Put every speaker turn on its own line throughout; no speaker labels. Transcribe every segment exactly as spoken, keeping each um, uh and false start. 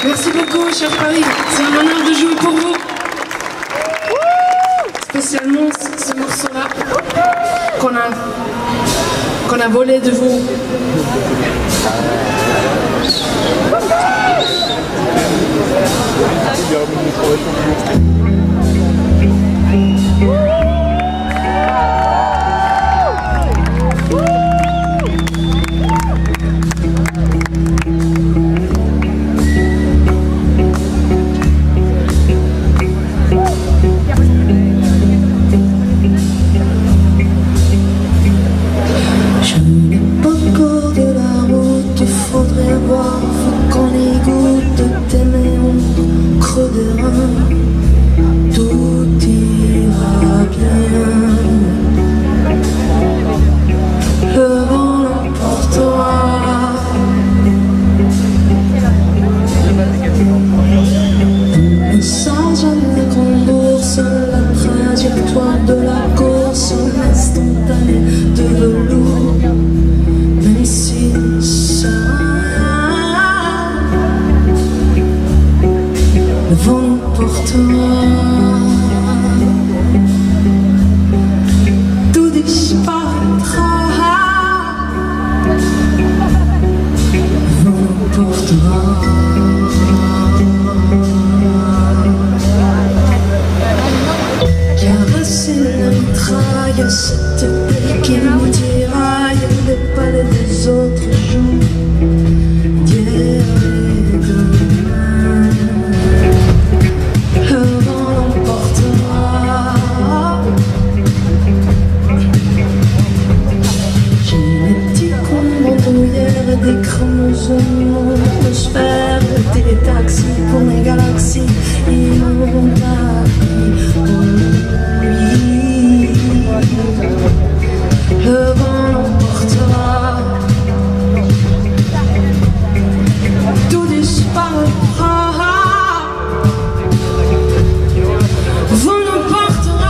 Merci beaucoup, cher Paris. C'est un honneur de jouer pour vous. Spécialement ce morceau-là qu'on a, qu'on a volé de vous.
Cette paix qui nous tiraille, les palais des autres jours, d'hier et demain. Le vent l'emportera. J'ai mes petits comptes bandoulières et des chromosomes en atmosphère, des taxis pour mes galaxies inondables. Le vent l'emportera, tout disparaîtra, vent l'emportera.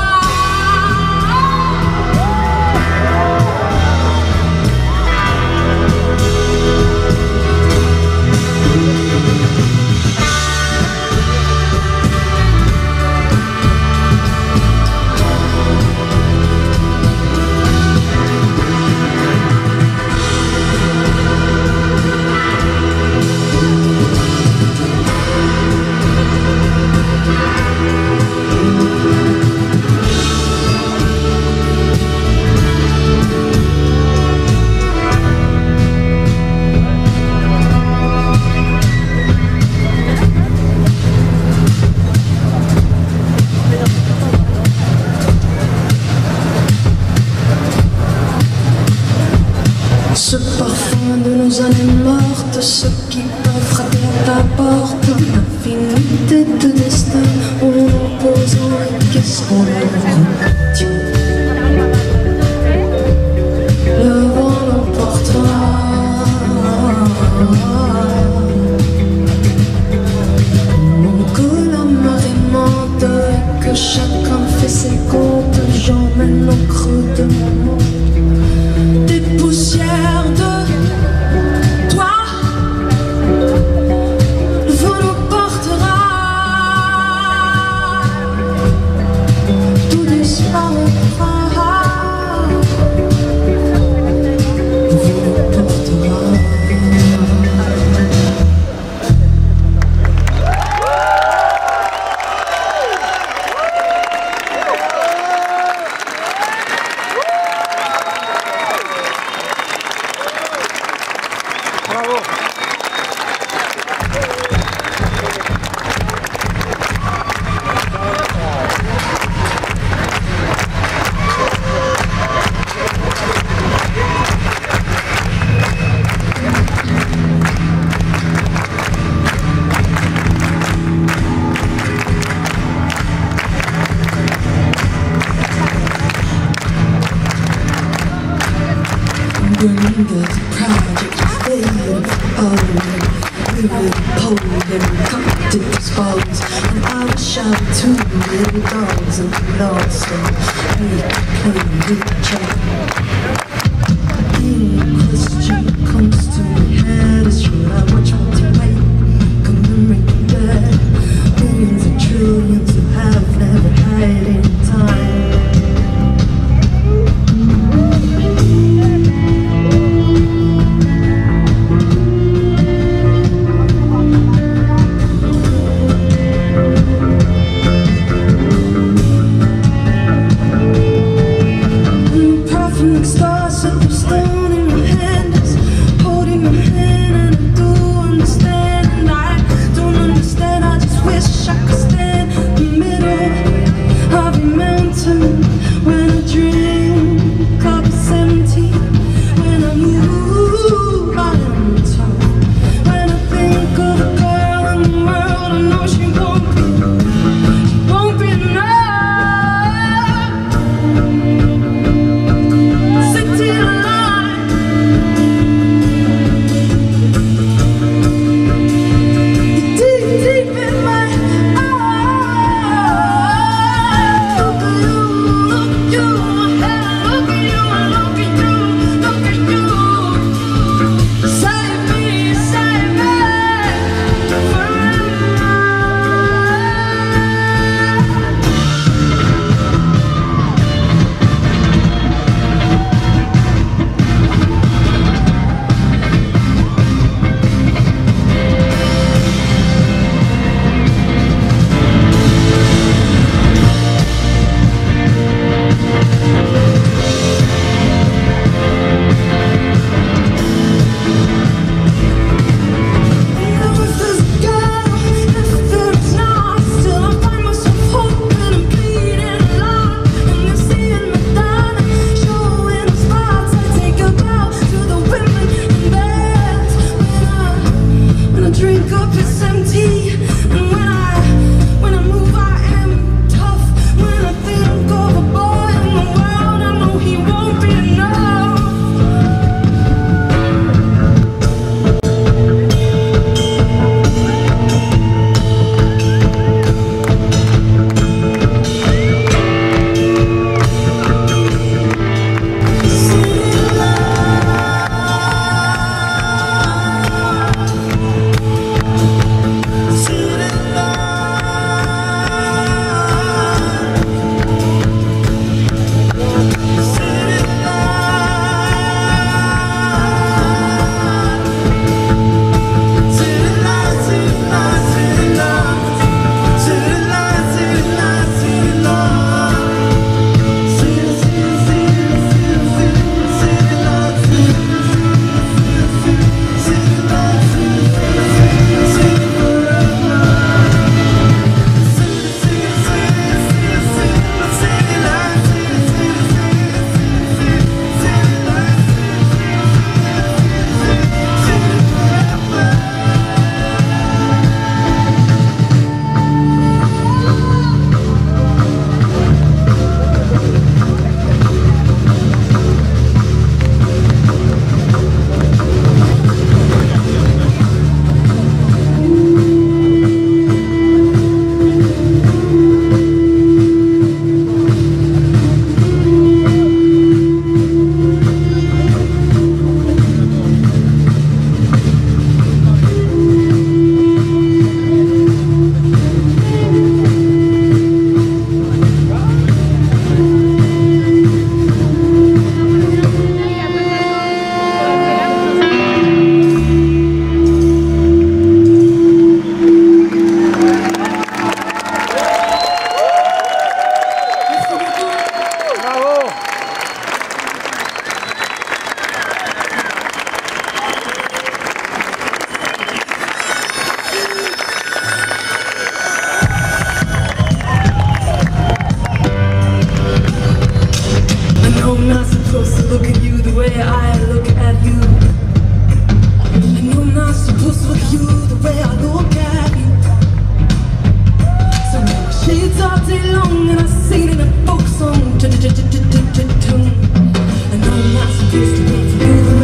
Ce parfum de nos années mortes, ceux qui peuvent frapper à ta porte, l'infinité de destin, en opposant et qu'est-ce qu'on leur retient. Le vent l'emportera, non que la marée monte et que chacun fait ses comptes, j'emmène au creux de mon monde des poussières de toi. Le vent l'emportera, tout disparaîtra. Le vent l'emportera.
Bravo.
Bring the project fading, oh, really Poland, come to dispose. And I will shout to little dogs and lost and make play with each other. The question comes to my head is should I watch my way? Commemorate You're the